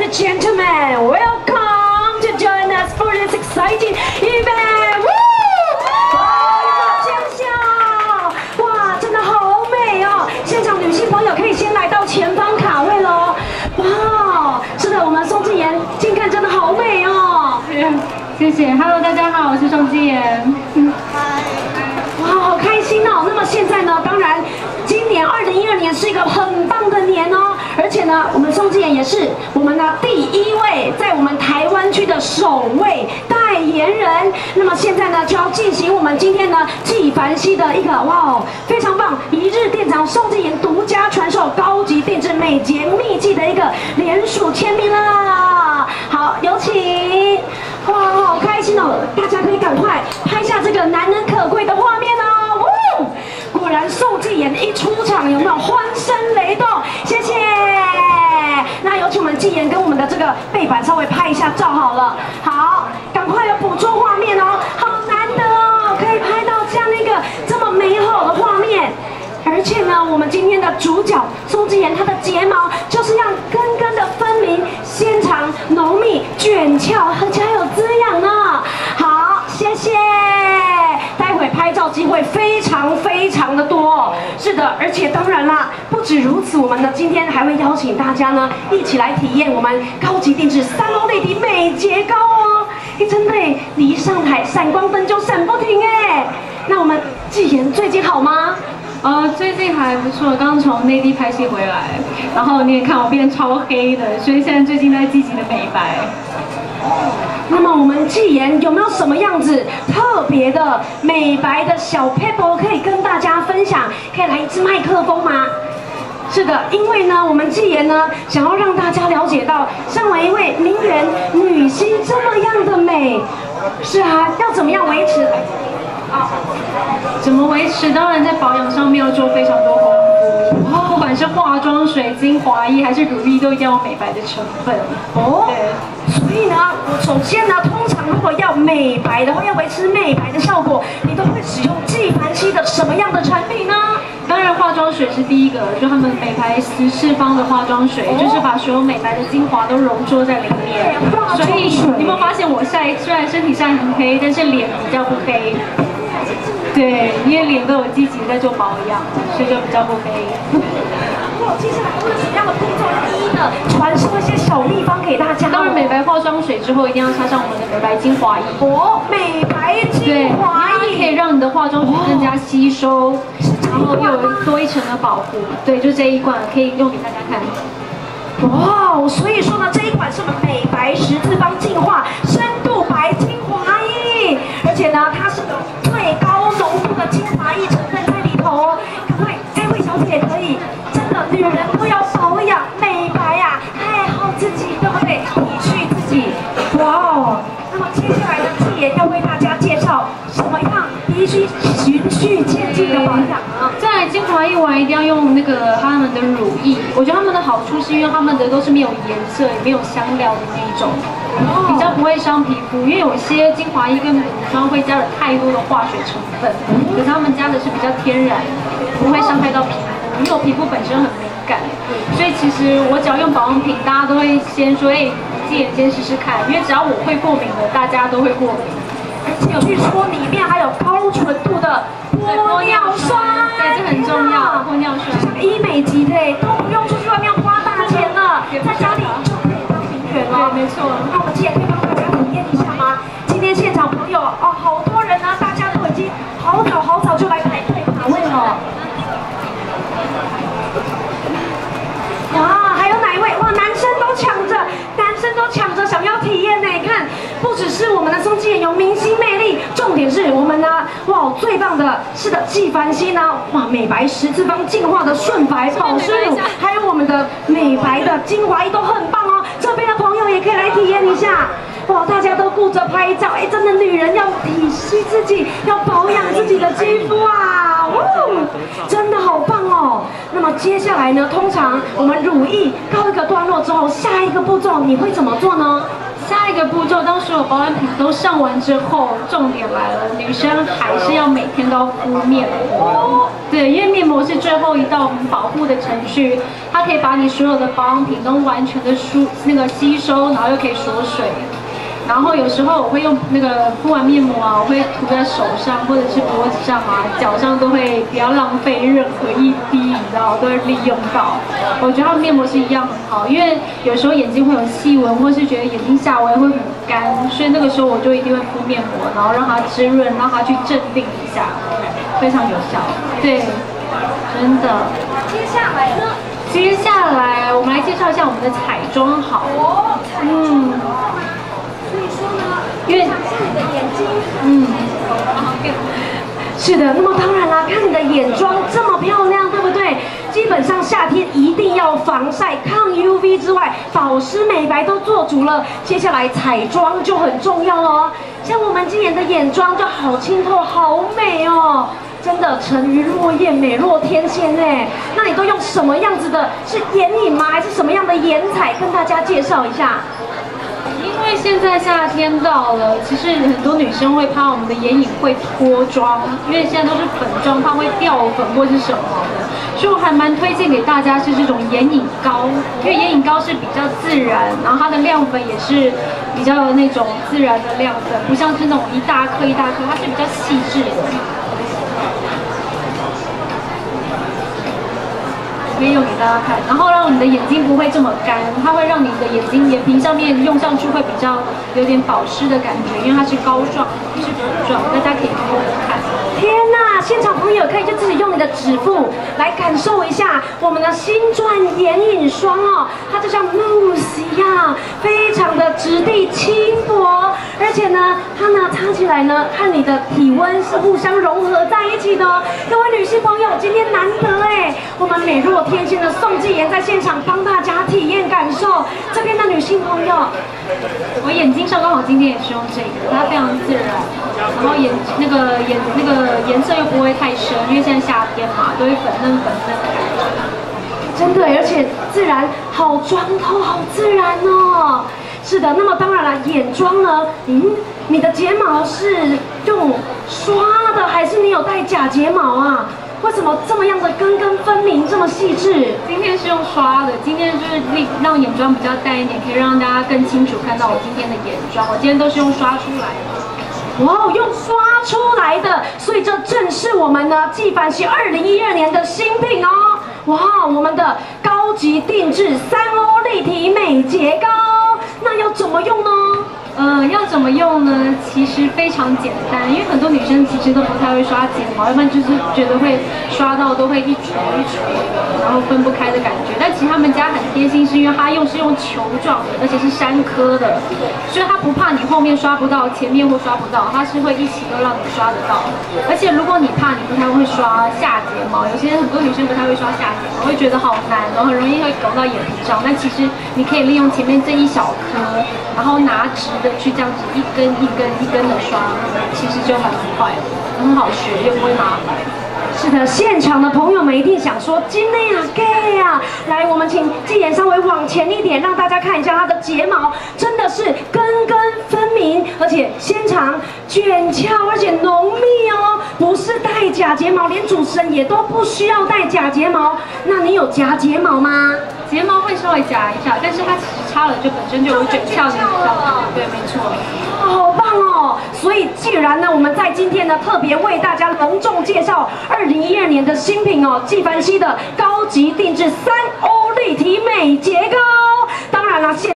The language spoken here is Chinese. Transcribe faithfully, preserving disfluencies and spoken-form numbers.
and gentlemen, welcome to join us for this exciting event. Woo! 哇，尖叫！哇，真的好美哦！现场女性朋友可以先来到前方卡位喽。哇，是的，我们宋纪妍近看真的好美哦。 谢谢 ，Hello， 大家好，我是宋纪妍。 嗨。哇，好开心哦！那么现在呢，当然，今年二零一二年是一个很棒的年哦，而且呢，我们宋纪妍也是我们的第一位在我们台湾区的首位代言人。那么现在呢，就要进行我们今天呢纪梵希的一个哇哦非常棒，一日店长宋纪妍独家传授高级定制美睫秘技的一个联署签名啦！好，有请。哇，好开心哦！大家可以赶快拍下这个难能可贵的画面哦！哇，果然宋纪妍一出场有没有欢声雷动？谢谢。那有请我们纪妍跟我们的这个背板稍微拍一下照好了。好，赶快要捕捉画面哦！好难得哦，可以拍到这样的一个这么美好的画面。而且呢，我们今天的主角宋纪妍，她的睫毛就是要根根的分明、纤长、浓密、卷翘，而且还有滋养呢。好，谢谢。待会拍照机会非常非常的多。是的，而且当然啦，不止如此，我们呢今天还会邀请大家呢一起来体验我们高级定制三欧内底美睫膏哦。哎，真的哎，你一上台闪光灯就闪不停哎。那我们纪妍最近好吗？ 呃，最近还不错，刚从内地拍戏回来，然后你也看我变超黑的，所以现在最近在积极的美白。 那么我们纪妍有没有什么样子特别的美白的小 paper 可以跟大家分享？可以来一支麦克风吗？是的，因为呢，我们纪妍呢想要让大家了解到，身为一位名媛女星这么样的美，是啊，要怎么样维持？ 啊，怎么维持？当然在保养上面要做非常多功夫，哦、不管是化妆水、精华液还是乳液，都一定要美白的成分。 哦，对。所以呢，首先呢，通常如果要美白的话，要维持美白的效果，你都会使用纪梵希的什么样的产品呢？ 当然，化妆水是第一个，就他们美白十次方的化妆水，哦、就是把所有美白的精华都溶做在里面。所以你有没有发现我晒虽然身体晒很黑，但是脸比较不黑？对，因为脸都有积极在做保养，所以就比较不黑。 哇，接下来会有什么样的步骤？第一呢，传授一些小秘方给大家。 当然，美白化妆水之后一定要擦上我们的美白精华液。 哦，美白精华液可以让你的化妆水更加吸收，哦、然后又有多一层的保护。对，就这一罐可以用给大家看。 哇，所以说呢，这一款是我们美白十字方净化深度白精华液，而且呢，它是有最高浓度的精华液成分在里头哦。各位，这位小姐可以，真的女人都要保养美白呀、啊，爱好自己，对不对？体恤自己。哇哦，那么接下来呢，纪妍要为大家介绍什么样必须循序渐进的保养呢？ 在精华液完一定要用那个他们的乳液，我觉得他们的好处是因为他们的都是没有颜色也没有香料的那一种，比较不会伤皮肤。因为有些精华液跟乳霜会加了太多的化学成分，可是他们加的是比较天然，不会伤害到皮肤，因为我皮肤本身很敏感，所以其实我只要用保养品，大家都会先说，哎，纪妍先试试看，因为只要我会过敏的，大家都会过敏。 而且据说里面还有高纯度的玻尿酸， 对，这很重要。玻尿酸， 医美级的，都不用出去外面花大钱了，在家里就可以当名媛了。 对，没错。 那我们纪妍可以帮大家体验一下吗？今天现场朋友哦，好多人呢，大家都已经好早好早就来排队卡位了。哇，还有哪一位？哇，男生都抢着，男生都抢着想要体验呢。看，不只是我们的宋纪妍有明星魅力，重点是我们呢，哇，最棒的，是的，纪梵希呢，哇，美白十字方净化的顺白保湿乳，还有我们的美白的精华液都很棒哦。这边的朋友也可以来体验一下。哇，大家都顾着拍照，哎，真的女人要体恤自己，要保养自己的肌肤啊，哇，真的好棒哦。那么接下来呢，通常我们乳液告一个段落之后，下一个步骤你会怎么做呢？ 下下一个步骤，当所有保养品都上完之后，重点来了，女生还是要每天都要敷面膜。对，因为面膜是最后一道保护的程序，它可以把你所有的保养品都完全的输那个吸收，然后又可以锁水。然后有时候我会用那个敷完面膜啊，我会涂在手上或者是脖子上啊，脚上都会不要浪费任何一滴，你知道，都会利用到。我觉得它的面膜是一样很好，因为有时候眼睛会有细纹，或是觉得眼睛下围会很干，所以那个时候我就一定会敷面膜，然后让它滋润，让它去镇定一下，非常有效。对，真的。 接下来呢？ 接下来我们来介绍一下我们的彩妆好了。嗯。 所以说呢， 因为是你的眼睛， 嗯， 是的。那么当然啦，看你的眼妆这么漂亮，对不对？基本上夏天一定要防晒、抗 U V 之外，保湿美白都做足了。接下来彩妆就很重要哦。像我们今年的眼妆就好清透、好美哦。真的沉鱼落雁，美若天仙哎！那你都用什么样子的？是眼影吗？还是什么样的眼彩？跟大家介绍一下。 因为现在夏天到了，其实很多女生会怕我们的眼影会脱妆，因为现在都是粉妆，怕会掉粉或是什么的，所以我还蛮推荐给大家是这种眼影膏，因为眼影膏是比较自然，然后它的亮粉也是比较那种自然的亮粉，不像是那种一大颗一大颗，它是比较细致的。可以用给大家看，然后让你的眼睛不会这么干，它会让你的眼睛眼皮上面用上去会比较有点保湿的感觉，因为它是膏状，不是粉状，大家可以摸摸看。 天哪，现场朋友可以就自己用你的指腹来感受一下我们的新钻眼影霜哦，它就像慕斯一样，非常的质地轻薄，而且呢，它呢擦起来呢和你的体温是互相融合在一起的哦。各位女性朋友，今天难得哎，我们美若天仙的宋纪妍在现场帮大家体验感受。这边的女性朋友， 我眼睛上刚好今天也是用这个，它非常自然，然后眼那个眼那个颜色又不会太深，因为现在夏天嘛，都会粉嫩粉嫩的感觉。 真的，而且自然，好妆透，好自然哦。是的，那么当然了，眼妆呢，嗯，你的睫毛是用刷的，还是你有带假睫毛啊？为什么这么样的根根分明，这么细致？ 今天是用刷的，今天就是让眼妆比较淡一点，可以让大家更清楚看到我今天的眼妆。我今天都是用刷出来的。 哇，用刷出来的，所以这正是我们呢纪梵希二零一二年的新品哦。哇，我们的高级定制三欧立体美睫膏，那要怎么用呢？ 嗯、呃，要怎么用呢？其实非常简单，因为很多女生其实都不太会刷睫毛，要不然就是觉得会刷到都会一撮一撮的，然后分不开的感觉。但其实他们家很贴心，是因为它用是用球状的，而且是山科的，所以它不怕你后面刷不到，前面或刷不到，它是会一起都让你刷得到。而且如果你怕你不太会刷下睫毛，有些很多女生不太会刷下睫毛，会觉得好难，然后很容易会勾到眼皮上。但其实你可以利用前面这一小颗，然后拿直的去这样子一根一根一根的刷，其实就很快了，很好学又不会麻烦。 是的，现场的朋友们一定想说真的呀 gay 呀！来，我们请纪妍稍微往前一点，让大家看一下她的睫毛，真的是根根分明，而且纤长、卷翘，而且浓密哦，不是带假睫毛，连主持人也都不需要带假睫毛。那你有夹睫毛吗？ 睫毛会稍微夹一下，但是它其实擦了就本身就有卷翘的效果。对，没错。 好棒哦！所以既然呢，我们在今天呢特别为大家隆重介绍二零一二年的新品哦，纪梵希的高级定制三欧立体美睫膏。当然了，现